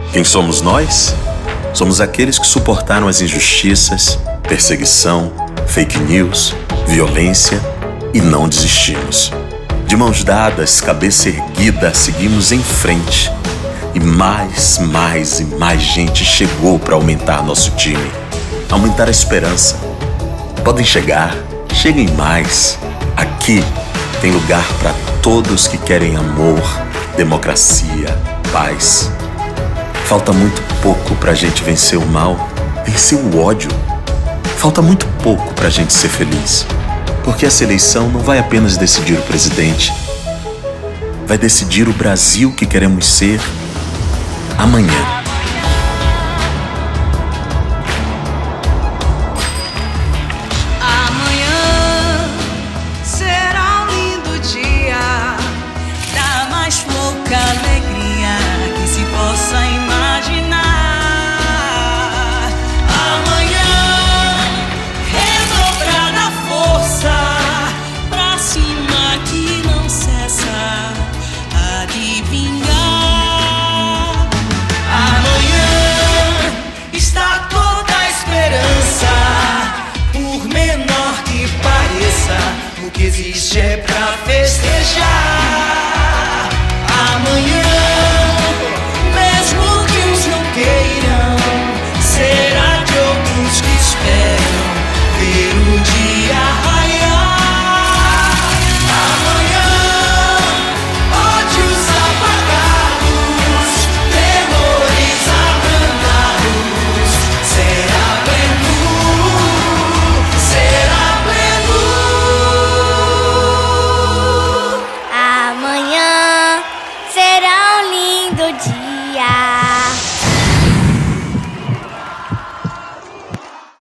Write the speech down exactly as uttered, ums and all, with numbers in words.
Quem somos nós? Somos aqueles que suportaram as injustiças, perseguição, fake news, violência e não desistimos. De mãos dadas, cabeça erguida, seguimos em frente. E mais, mais e mais gente chegou para aumentar nosso time, aumentar a esperança. Podem chegar, cheguem mais. Aqui tem lugar para todos que querem amor, democracia, paz. Falta muito pouco pra gente vencer o mal, vencer o ódio. Falta muito pouco pra gente ser feliz. Porque essa eleição não vai apenas decidir o presidente. Vai decidir o Brasil que queremos ser amanhã. Amanhã será um lindo dia, da mais louca alegria que se possa imaginar. Amanhã redobrada força pra cima que não cessa a de vingar. Amanhã está toda a esperança, por menor que pareça, o que existe é pra festejar. Amanhã, mesmo que uns não queiram, será de outros que esperam ver o dia raiar. Amanhã, ódios apagados, temores abrandados, será pleno, será pleno. Amanhã será um lindo dia.